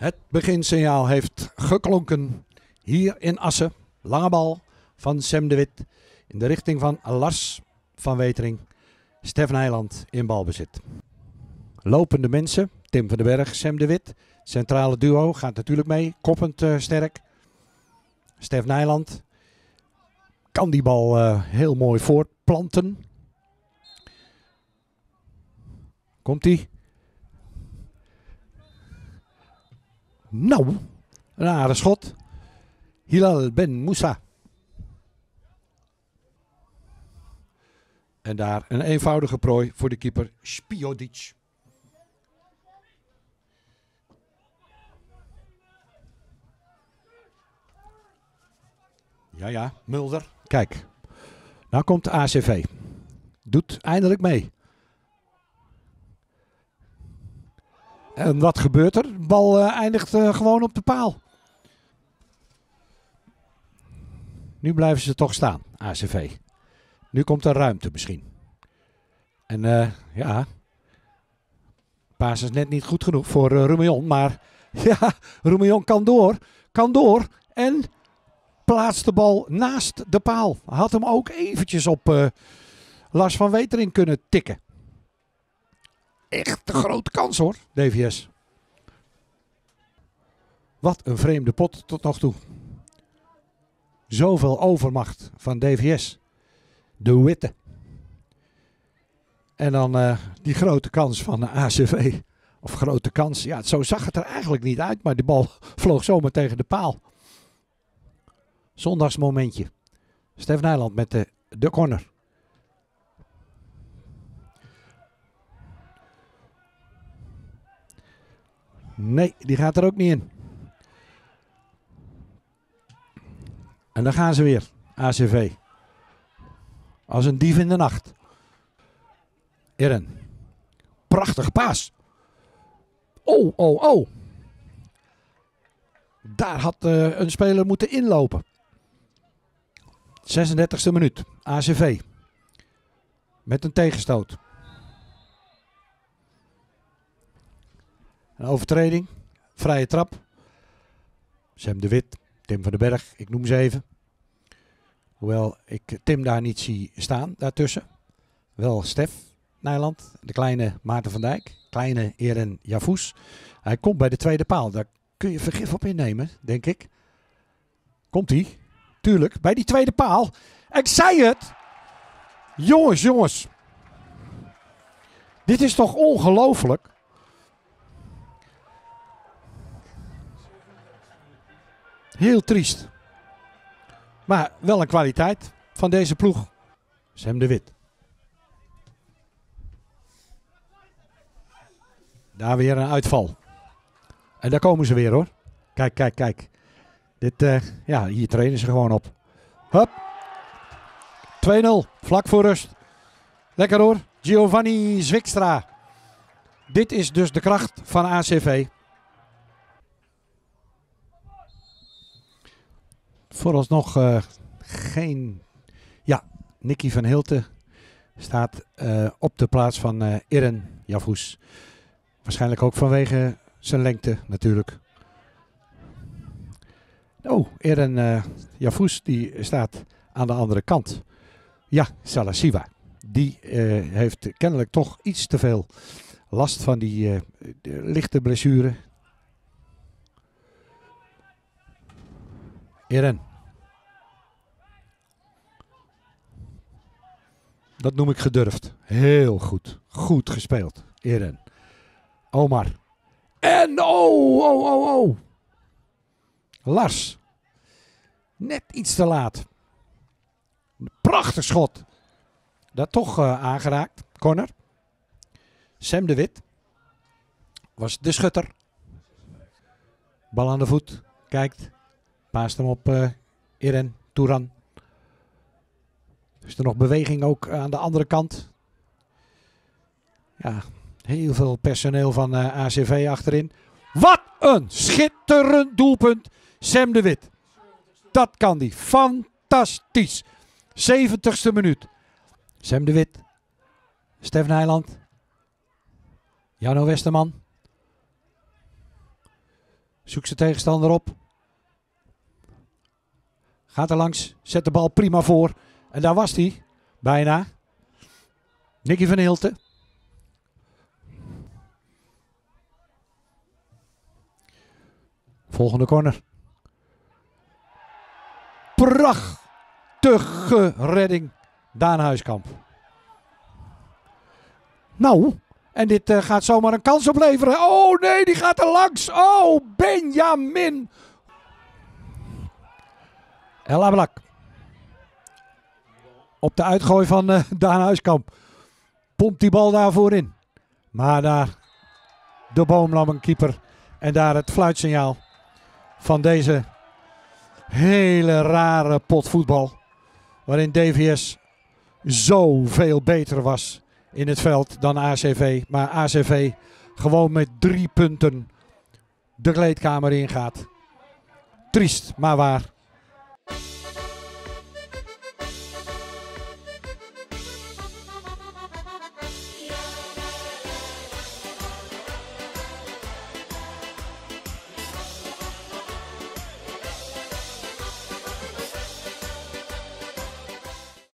Het beginsignaal heeft geklonken hier in Assen. Lange bal van Sam de Wit in de richting van Lars van Wetering. Stef Nijland in balbezit. Lopende mensen, Tim van den Berg, Sam de Wit. Centrale duo gaat natuurlijk mee, koppend sterk. Stef Nijland kan die bal heel mooi voortplanten. Komt-ie. Nou, een aardig schot. Hilal Ben Moussa. En daar een eenvoudige prooi voor de keeper Spiodic. Ja, Mulder. Kijk, nou komt de ACV. Doet eindelijk mee. En wat gebeurt er? De bal eindigt gewoon op de paal. Nu blijven ze toch staan, ACV. Nu komt er ruimte misschien. En ja, paas is net niet goed genoeg voor Roemion. Maar ja, Roemion kan door. En plaatst de bal naast de paal. Had hem ook eventjes op Lars van Wetering kunnen tikken. Echt een grote kans hoor, DVS. Wat een vreemde pot tot nog toe. Zoveel overmacht van DVS. De Witte. En dan die grote kans van de ACV. Of grote kans. Ja, zo zag het er eigenlijk niet uit. Maar de bal vloog zomaar tegen de paal. Zondagsmomentje. Stef Nijland met de corner. Nee, die gaat er ook niet in. En dan gaan ze weer. ACV. Als een dief in de nacht. Irren. Prachtig paas. Oh. Daar had een speler moeten inlopen. 36e minuut. ACV. Met een tegenstoot. Een overtreding. Vrije trap. Sam de Wit. Tim van den Berg. Ik noem ze even. Hoewel ik Tim daar niet zie staan. Daartussen. Wel Stef Nijland. De kleine Maarten van Dijk. Kleine Eren Yafous. Hij komt bij de tweede paal. Daar kun je vergif op innemen, denk ik. Komt hij? Tuurlijk. Bij die tweede paal. Ik zei het. Jongens. Dit is toch ongelooflijk. Heel triest. Maar wel een kwaliteit van deze ploeg. Sam de Wit. Daar weer een uitval. En daar komen ze weer hoor. Kijk. Dit, ja, hier trainen ze gewoon op. Hup. 2-0. Vlak voor rust. Lekker hoor. Giovanni Zwikstra. Dit is dus de kracht van ACV. Vooralsnog geen... Ja, Nicky van Hilten staat op de plaats van Irren Yafous. Waarschijnlijk ook vanwege zijn lengte natuurlijk. Oh, Irren Yafous die staat aan de andere kant. Ja, Salasiva. Die heeft kennelijk toch iets te veel last van die lichte blessure. Irren. Dat noem ik gedurfd. Heel goed. Goed gespeeld. Irren. Omar. En oh. Lars. Net iets te laat. Prachtig schot. Dat toch aangeraakt. Corner. Sam de Wit. Was de schutter. Bal aan de voet. Kijkt. Paast hem op Irren Touran. Is er nog beweging ook aan de andere kant. Ja, heel veel personeel van ACV achterin. Wat een schitterend doelpunt. Sam de Wit. Dat kan die. Fantastisch. 70ste minuut. Sam de Wit. Stef Nijland. Jano Westerman. Zoekt zijn tegenstander op. Gaat er langs. Zet de bal prima voor. En daar was hij. Bijna. Nicky van Hilten. Volgende corner. Prachtige redding. Daan Huiskamp. Nou, en dit gaat zomaar een kans opleveren. Oh nee, die gaat er langs. Oh, Benjamin. El Ablak. Op de uitgooi van Daan Huiskamp. Pompt die bal daarvoor in. Maar daar de boomlammenkeeper. En daar het fluitsignaal van deze hele rare pot voetbal. Waarin DVS zoveel beter was in het veld dan ACV. Maar ACV gewoon met 3 punten de kleedkamer ingaat. Triest, maar waar.